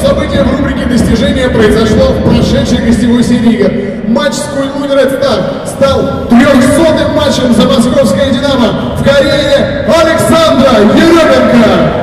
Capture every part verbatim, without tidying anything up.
событие в рубрике «Достижения» произошло в прошедшей гостевой серии игр. Матч с Кульмун Ред Стар стал трехсотым матчем за московское «Динамо» в карьере Александра Еременко.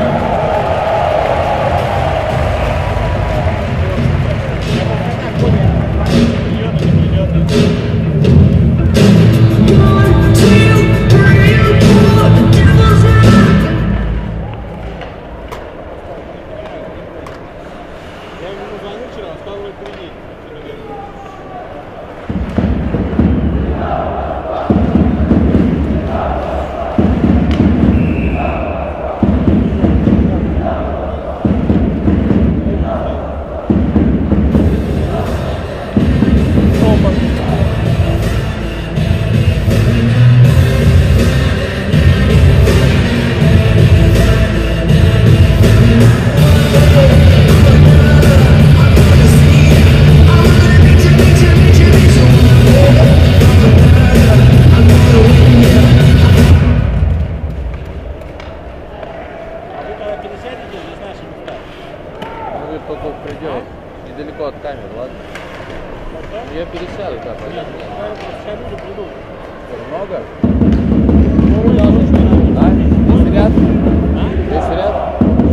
Только в пределах, недалеко от камеры, ладно? Я пересяду, да, понятно. Сейчас люди придут. Много? А? Здесь ряд? А? Здесь ряд?